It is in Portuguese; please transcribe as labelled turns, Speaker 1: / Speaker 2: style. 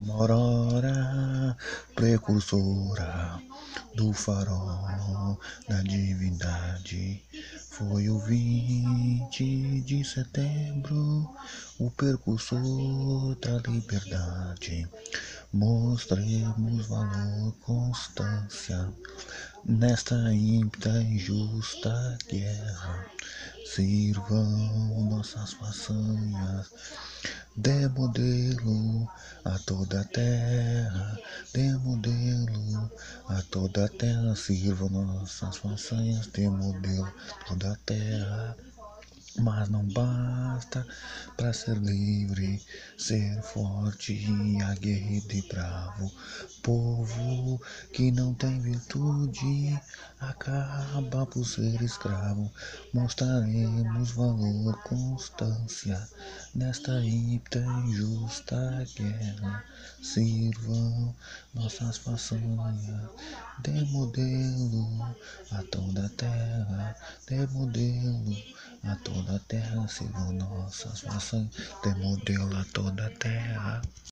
Speaker 1: Aurora precursora do farol da divindade, foi o 20 de setembro, o precursor da liberdade. Mostremos valor, constância nesta ímpida e injusta guerra. Sirvam nossas façanhas de modelo a toda a terra, de modelo a toda a terra. Sirvam nossas façanhas de modelo a toda a terra. Mas não basta para ser livre, ser forte e aguerrido e bravo. Povo que não tem virtude acaba por ser escravo. Mostraremos valor, constância nesta ímpida e injusta guerra. Sirvam nossas façanhas de modelo a toda a terra, de modelo a toda a terra. Sirvam nossas façanhas de modelo a toda a terra.